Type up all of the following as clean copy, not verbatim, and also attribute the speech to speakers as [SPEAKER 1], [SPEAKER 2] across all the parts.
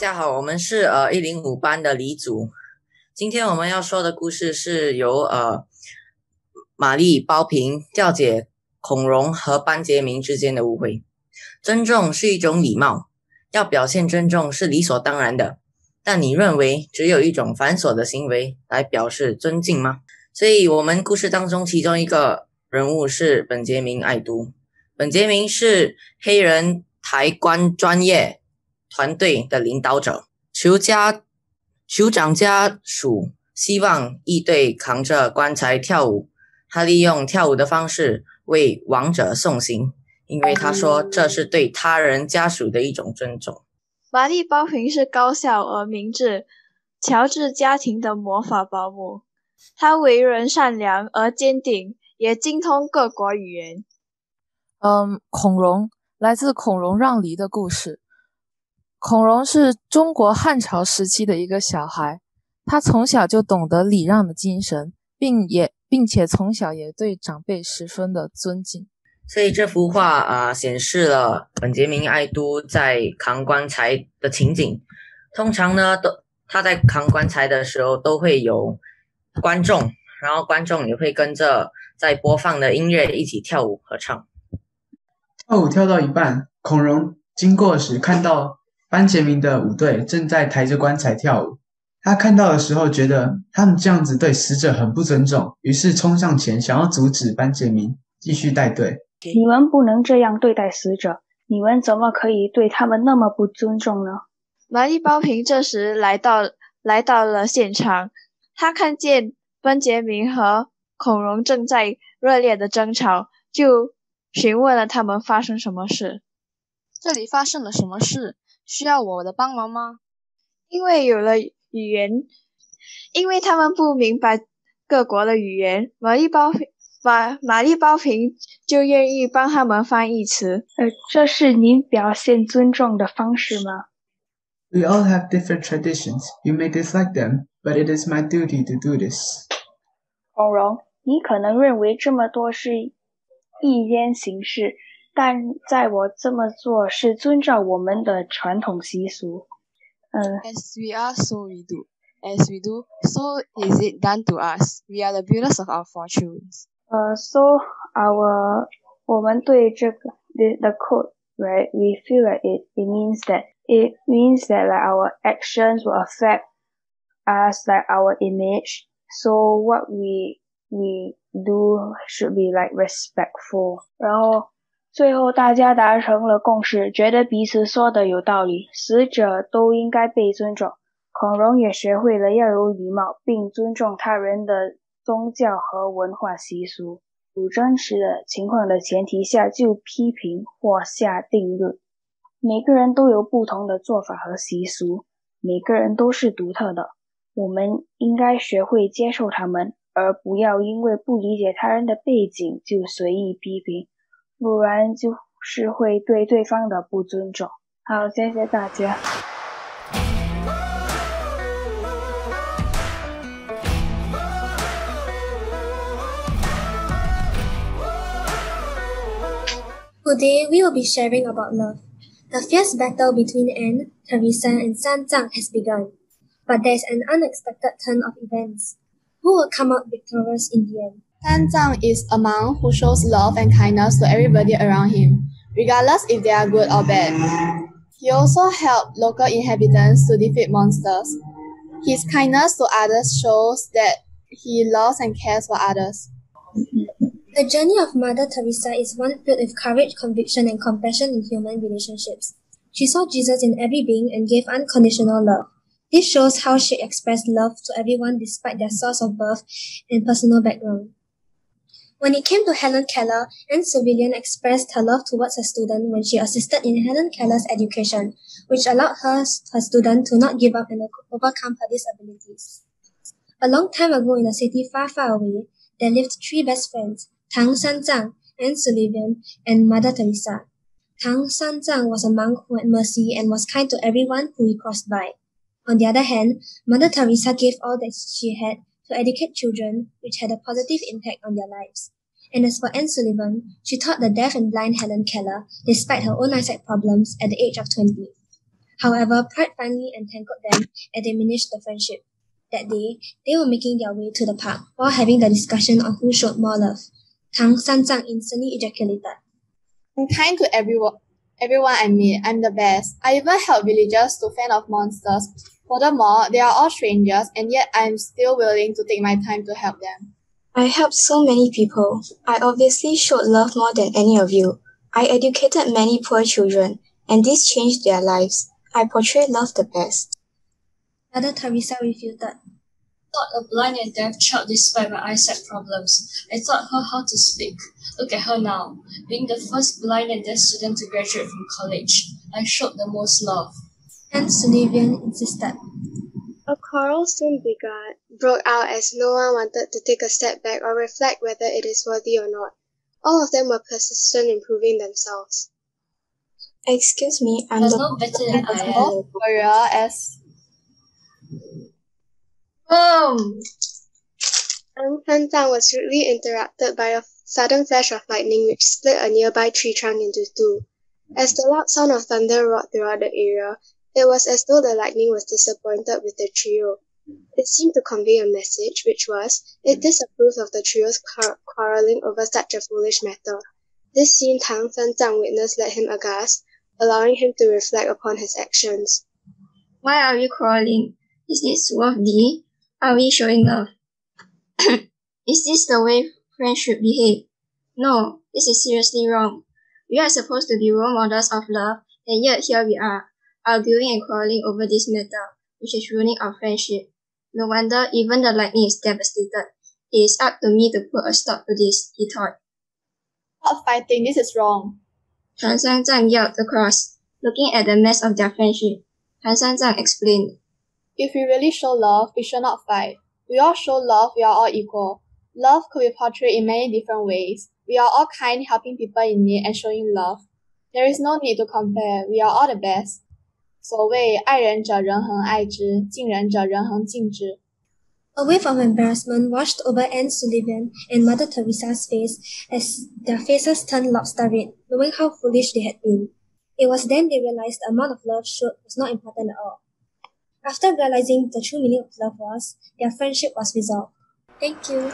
[SPEAKER 1] 家好，我们是105班的李组。今天我们要说的故事是由玛丽包平调解孔融和班杰明之间的误会。尊重是一种礼貌，要表现尊重是理所当然的，但你认为只有一种繁琐的行为来表示尊敬吗？所以我们故事当中其中一个人物是本杰明爱都。本杰明是黑人抬棺专业团队的领导者，酋长家属希望一队扛着棺材跳舞，他利用跳舞的方式为亡者送行，因为他说这是对他人家属的一种尊重。
[SPEAKER 2] 玛丽包平是高效而明智、乔治家庭的魔法保姆，他为人善良而坚定，也精通各国语言。
[SPEAKER 3] 孔融来自孔融让梨的故事。孔融是中国汉朝时期的一个小孩，他从小就懂得礼让的精神，并且从小也对长辈十分的尊敬。
[SPEAKER 1] 所以这幅画显示了本杰明爱都在扛棺材的情景。通常呢，他在扛棺材的时候都会有观众，然后观众也会跟着在播放的音乐一起跳舞合唱。
[SPEAKER 4] 跳舞跳到一半，孔融经过时看到班杰明的舞队正在抬着棺材跳舞。他看到的时候觉得他们这样子对死者很不尊重，于是冲上前想要阻止班杰明继续带队。
[SPEAKER 5] 你们不能这样对待死者，你们怎么可以对他们那么不尊重呢？
[SPEAKER 2] 玛丽包平这时来到了现场，他看见班杰明和孔融正在热烈的争吵，就询问了他们发生什么事。
[SPEAKER 6] 这里发生了什么事？需要我的帮忙吗？
[SPEAKER 2] 因为他们不明白各国的语言，玛丽包平就愿意帮他们翻译词。
[SPEAKER 5] 这是您表现尊重的方式吗？
[SPEAKER 4] We all have different traditions. You may dislike them, but it is my duty to do this.
[SPEAKER 5] 孔融，你可能认为这么多是一间形式，但在我这么做是遵照我们的传统习俗。
[SPEAKER 6] As we are, so we do. As we do, so is it done to us. We are the builders of our fortunes.
[SPEAKER 5] So我们对这个 the code, right? We feel like it means that like our actions will affect us, like our image. So what we do should be like respectful. 然后最后大家达成了共识，觉得彼此说的有道理，死者都应该被尊重。孔融也学会了要有礼貌，并尊重他人的宗教和文化习俗。有真实的情况的前提下就批评或下定论。每个人都有不同的做法和习俗，每个人都是独特的，我们应该学会接受他们，而不要因为不理解他人的背景就随意批评，不然就是会对对方的不尊重。好，谢谢大家。
[SPEAKER 7] Today we will be sharing about love. The fierce battle between Anne, Teresa, and San Zhang has begun, but there is an unexpected turn of events. Who will come out victorious in the end?
[SPEAKER 6] San Zhang is a monk who shows love and kindness to everybody around him, regardless if they are good or bad. He also helped local inhabitants to defeat monsters. His kindness to others shows that he loves and cares for others.
[SPEAKER 7] The journey of Mother Teresa is one filled with courage, conviction, and compassion in human relationships. She saw Jesus in every being and gave unconditional love. This shows how she expressed love to everyone despite their source of birth and personal background. When it came to Helen Keller, Anne Vivian expressed her love towards her student when she assisted in Helen Keller's education, which allowed her student to not give up and overcome her disabilities. A long time ago in a city far, far away, there lived three best friends, Tang Sanzang, Anne Sullivan, and Mother Teresa. Tang Sanzang was a monk who had mercy and was kind to everyone who he crossed by. On the other hand, Mother Teresa gave all that she had to educate children, which had a positive impact on their lives. And as for Anne Sullivan, she taught the deaf and blind Helen Keller, despite her own eyesight problems, at the age of 20. However, pride finally entangled them and diminished the friendship. That day, they were making their way to the park while having the discussion on who showed more love. Tang Sanzang instantly ejaculated.
[SPEAKER 6] I'm kind to everyone I meet. I'm the best. I even help villagers to fend off monsters. Furthermore, they are all strangers, and yet I'm still willing to take my time to help them.
[SPEAKER 8] I helped so many people. I obviously showed love more than any of you. I educated many poor children, and this changed their lives. I portray love the best.
[SPEAKER 7] Mother Teresa refuted.
[SPEAKER 9] Taught a blind and deaf child despite my eyesight problems. I taught her how to speak. Look at her now. Being the first blind and deaf student to graduate from college, I showed the most love.
[SPEAKER 7] And Vivian insisted.
[SPEAKER 10] A quarrel soon broke out as no one wanted to take a step back or reflect whether it is worthy or not. All of them were persistent in proving themselves.
[SPEAKER 8] Excuse me, I'm
[SPEAKER 9] no better than I am.
[SPEAKER 6] Warrior as
[SPEAKER 10] Tang Sanzang was rudely interrupted by a sudden flash of lightning which split a nearby tree trunk into two. As the loud sound of thunder roared throughout the area, it was as though the lightning was disappointed with the trio. It seemed to convey a message, which was, it disapproved of the trio's quarrelling over such a foolish matter. This scene Tang Sanzang witnessed led him aghast, allowing him to reflect upon his actions.
[SPEAKER 11] Why are we quarreling? Is this worthy? Are we showing love? Is this the way friends should behave? No, this is seriously wrong. We are supposed to be role models of love, and yet here we are, arguing and quarreling over this matter, which is ruining our friendship. No wonder even the lightning is devastated. It is up to me to put a stop to this, he thought.
[SPEAKER 6] Stop fighting, this is wrong.
[SPEAKER 11] Han Sanzang yelled across, looking at the mess of their friendship. Han Sanzang explained.
[SPEAKER 6] If we really show love, we should not fight. We all show love, we are all equal. Love could be portrayed in many different ways. We are all kind, helping people in need and showing love. There is no need to compare, we are all the best. 所谓爱人者人恒爱之，敬人者人恒敬之。
[SPEAKER 7] A wave of embarrassment washed over Anne Sullivan and Mother Teresa's face as their faces turned lobster red, knowing how foolish they had been. It was then they realized the amount of love showed was not important at all. After realizing the true meaning of love was, their friendship was resolved. Thank you.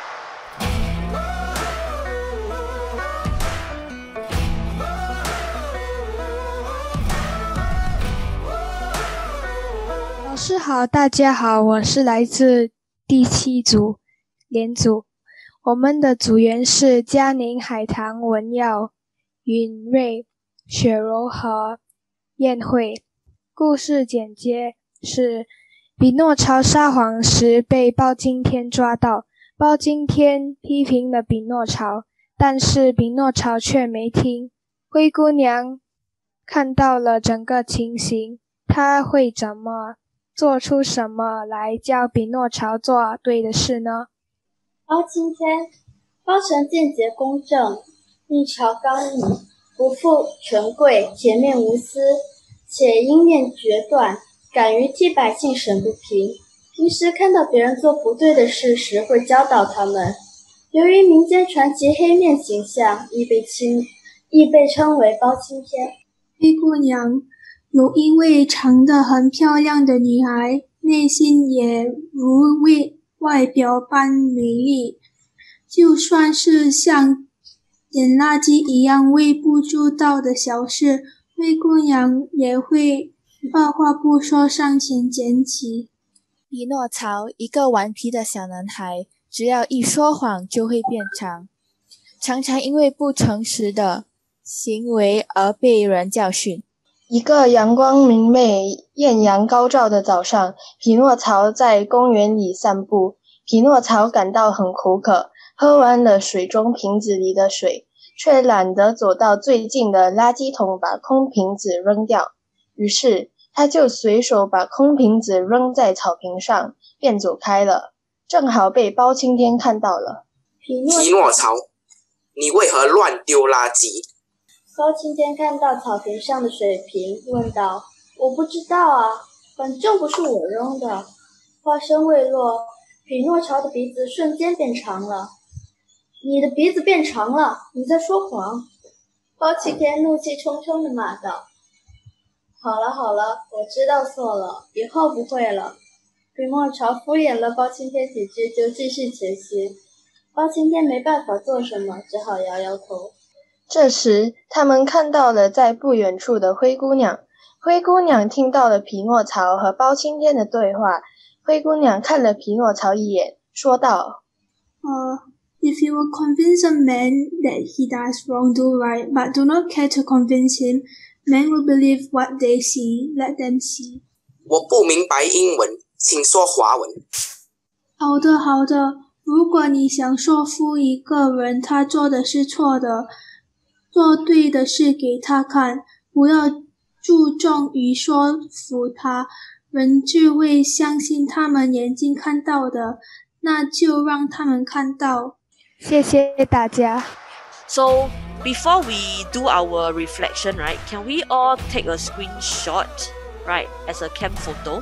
[SPEAKER 12] 老师好，大家好，我是来自第7组连组，我们的组员是嘉宁、海棠、文耀、允瑞、雪柔和燕慧。故事简介是匹诺曹撒谎时被包青天抓到，包青天批评了匹诺曹，但是匹诺曹却没听。灰姑娘看到了整个情形，她会怎么做出什么来教匹诺曹做对的事呢？
[SPEAKER 13] 包青天，包拯见节公正，立朝刚毅，不负权贵，铁面无私，且因面决断，敢于替百姓审不平。平时看到别人做不对的事时，会教导他们。由于民间传奇黑面形象，亦被称为包青天。
[SPEAKER 14] 灰姑娘有一位长得很漂亮的女孩，内心也如外表般美丽，就算是像捡垃圾一样微不足道的小事，灰姑娘也会二话不说上前捡起。
[SPEAKER 15] 匹诺曹，一个顽皮的小男孩，只要一说谎就会变长，常常因为不诚实的行为而被人教训。
[SPEAKER 16] 一个阳光明媚、艳阳高照的早上，匹诺曹在公园里散步。匹诺曹感到很口渴，喝完了水中瓶子里的水，却懒得走到最近的垃圾桶把空瓶子扔掉。于是他就随手把空瓶子扔在草坪上，便走开了。正好被包青天看到了。
[SPEAKER 17] 匹诺曹，你为何乱丢垃圾？
[SPEAKER 13] 包青天看到草坪上的水瓶，问道：“我不知道啊，反正不是我扔的。”话声未落，匹诺曹的鼻子瞬间变长了。“你的鼻子变长了，你在说谎！”包青天怒气冲冲地骂道。 好了好了，我知道错了，以后不会了。匹诺曹敷衍了包青天几句，就继续前行。包青天没办法做什么，只好摇摇头。
[SPEAKER 16] 这时，他们看到了在不远处的灰姑娘。灰姑娘听到了匹诺曹和包青天的对话。灰姑娘看了匹诺曹一眼，说道
[SPEAKER 14] ：If you will convince a man that he does wrong, do right, but do not care to convince him, men will believe what they see, let them see.
[SPEAKER 17] 我不明白英文，请说华文。
[SPEAKER 14] 好的，好的。如果你想说服一个人他做的是错的，做对的事给他看，不要注重于说服他，人就会相信他们眼睛看到的，那就让他们看到。
[SPEAKER 2] 谢谢大家。
[SPEAKER 18] So, before we do our reflection, right, can we all take a screenshot, right, as a camp photo?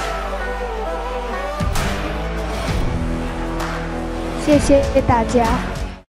[SPEAKER 2] 谢谢大家。